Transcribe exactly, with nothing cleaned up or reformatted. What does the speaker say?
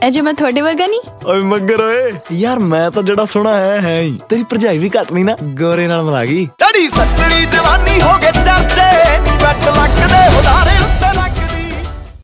ए जमा थोड़े वर्गा नहीं। ओए मगर ओए यार मैं तो जड़ा सुना है है ही तेरी भरजाई भी घट नहीं ना गोरे नाल मिला गई। चढ़ी सत्तरी जवानी हो गए चार